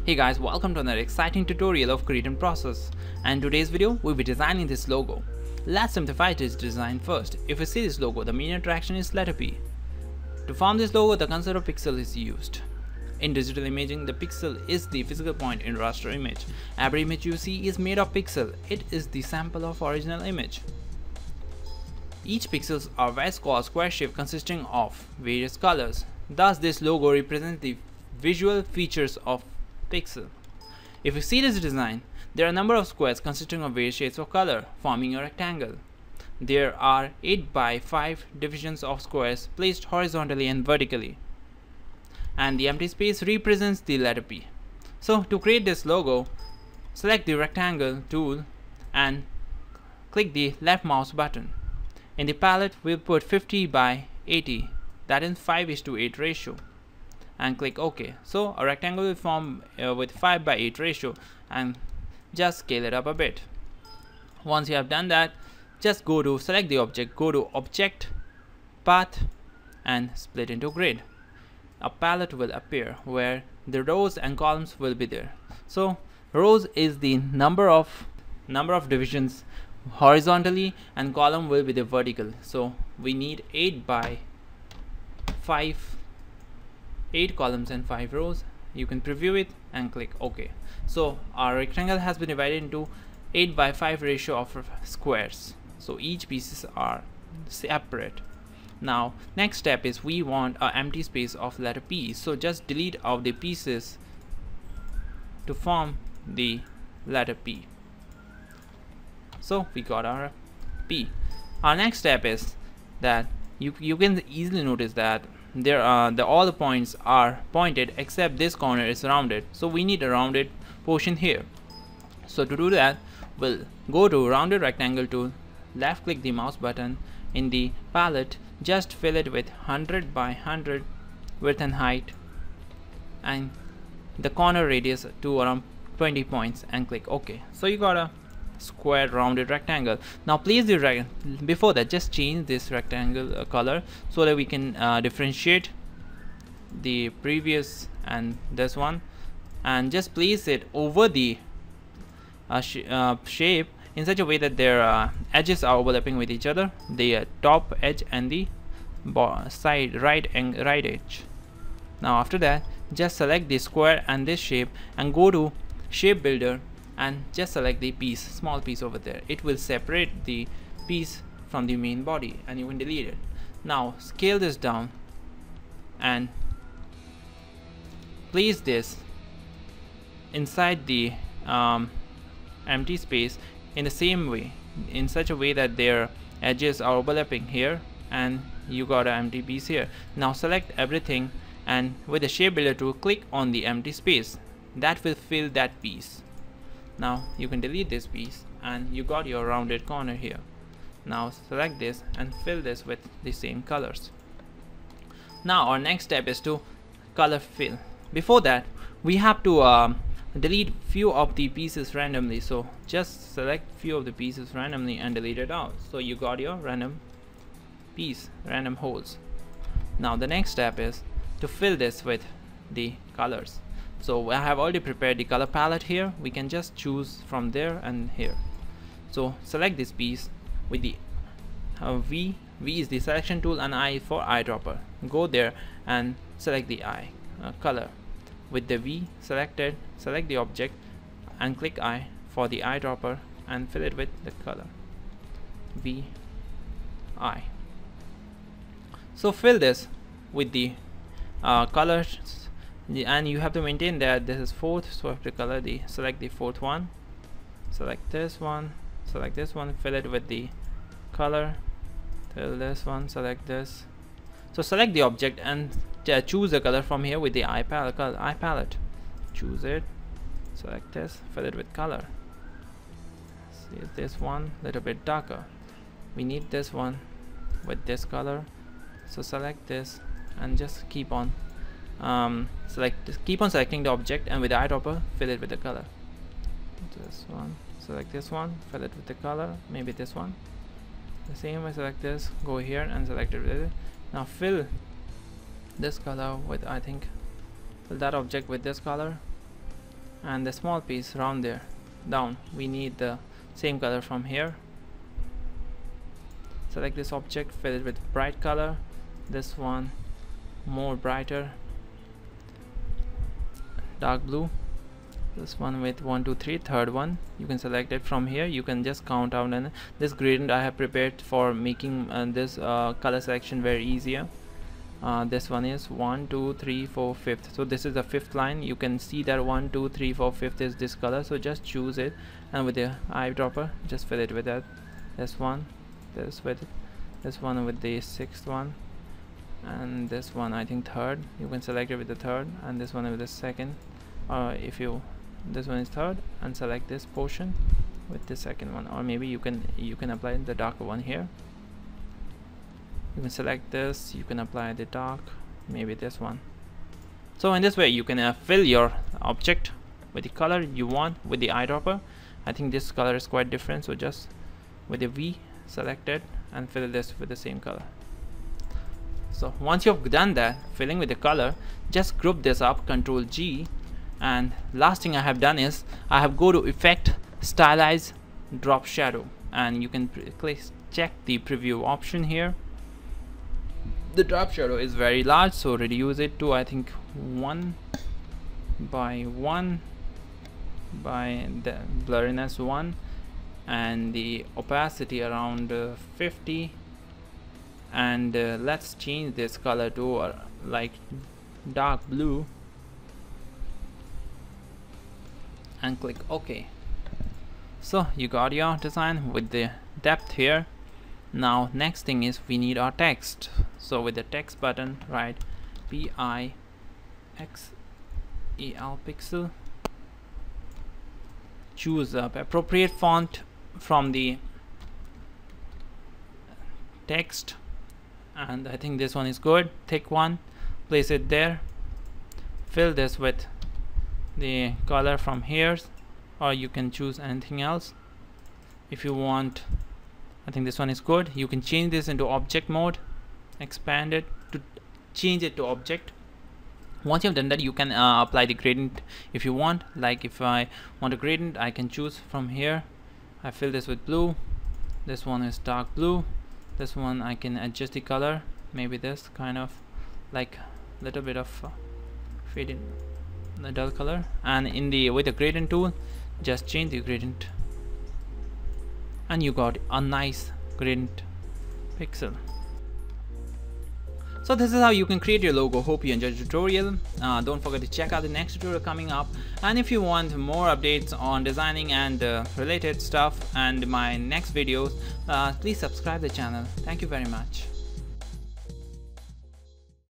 Hey guys, welcome to another exciting tutorial of Create and Process, and in today's video we'll be designing this logo. Let's simplify this design first. If you see this logo, the main attraction is letter P. To form this logo, the concept of pixel is used. In digital imaging, the pixel is the physical point in raster image. Every image you see is made of pixel. It is the sample of original image. Each pixels are vast square shape consisting of various colors. Thus, this logo represents the visual features of pixel. If you see this design, there are a number of squares consisting of various shades of color, forming a rectangle. There are 8 by 5 divisions of squares placed horizontally and vertically. And the empty space represents the letter P. So to create this logo, select the rectangle tool and click the left mouse button. In the palette, we'll put 50 by 80, that is 5:8 ratio, and click OK. So a rectangle will form with 5 by 8 ratio, and just scale it up a bit. Once you have done that, just select the object, go to Object, Path, and split into Grid. A palette will appear where the rows and columns will be there. So rows is the number of divisions horizontally, and column will be the vertical. So we need 8 by 5, 8 columns and 5 rows. You can preview it and click OK. So our rectangle has been divided into 8 by 5 ratio of squares. So each pieces are separate. Now next step is we want an empty space of letter P. So just delete out the pieces to form the letter P. So we got our P. Our next step is that you can easily notice that there are all the points are pointed except this corner is rounded. So we need a rounded portion here. So to do that, we'll go to Rounded Rectangle tool, left click the mouse button. In the palette, just fill it with 100 by 100 width and height, and the corner radius to around 20 points, and click OK. So you got a square rounded rectangle. Now place the before that, just change this rectangle color so that we can differentiate the previous and this one, and just place it over the shape in such a way that their edges are overlapping with each other, the top edge and the side right edge. Now after that, just select the square and this shape and go to Shape Builder and just select the small piece over there. It will separate the piece from the main body, and you can delete it. Now scale this down and place this inside the empty space in the same way, in such a way that their edges are overlapping here, and you got an empty piece here. Now select everything and with the Shape Builder tool, click on the empty space that will fill that piece. Now you can delete this piece and you got your rounded corner here. Now select this and fill this with the same colors. Now our next step is to color fill. Before that, we have to delete few of the pieces randomly. So just select few of the pieces randomly and delete it out. So you got your random piece, random holes. Now the next step is to fill this with the colors. So I have already prepared the color palette here. We can just choose from there and here. So select this piece with the V is the selection tool, and I for eyedropper. Go there and select the eye color. With the V selected, select the object and click I for the eyedropper and fill it with the color V I. So fill this with the colors, and you have to maintain that this is 4th, so I have to select the 4th one, select this one, fill it with the color till this one, select this. So select the object and choose the color from here with the eye palette. Choose it, select this, fill it with color. See this one little bit darker. We need this one with this color. So select this and just keep on selecting the object, and with the eyedropper fill it with the color. This one, select this one, fill it with the color, maybe this one. The same way, select this, go here and select it with it. Now fill this color with, I think, fill that object with this color, and the small piece around there down, we need the same color from here. Select this object, fill it with bright color, this one more brighter, dark blue, this one with 1 2 3, third one. You can select it from here. You can just count out, and this gradient I have prepared for making this color selection very easier. This one is 1 2 3 4 5th, so this is the 5th line. You can see that 1 2 3 4 5th is this color, so just choose it, and with the eyedropper just fill it with that. This one, this with it, this one with the 6th one, and this one I think third. You can select it with the third, and this one with the second, if you this one is third, and select this portion with the second one, or maybe you can apply the darker one here. You can select this, you can apply the dark, maybe this one. So in this way you can fill your object with the color you want with the eyedropper. I think this color is quite different, so just with the V select it and fill this with the same color. So once you've done that, filling with the color, just group this up, Ctrl G, and last thing I have done is I have go to Effect, Stylize, Drop Shadow, and you can check the preview option here. The drop shadow is very large, so reduce it to I think 1 by 1 by the blurriness 1, and the opacity around 50, and let's change this color to like dark blue, and click OK. So you got your design with the depth here. Now next thing is we need our text. So with the text button, write PIXEL pixel, choose the appropriate font from the text, and I think this one is good, thick one. Place it there, fill this with the color from here, or you can choose anything else if you want. I think this one is good. You can change this into object mode, expand it to change it to object. Once you've done that, you can apply the gradient if you want. Like if I want a gradient, I can choose from here. I fill this with blue, this one is dark blue, this one I can adjust the color, maybe this kind of like little bit of fade in the dull color, and in the with the gradient tool just change the gradient, and you got a nice gradient pixel. So this is how you can create your logo. Hope you enjoyed the tutorial. Don't forget to check out the next tutorial coming up, and if you want more updates on designing and related stuff and my next videos, please subscribe the channel. Thank you very much.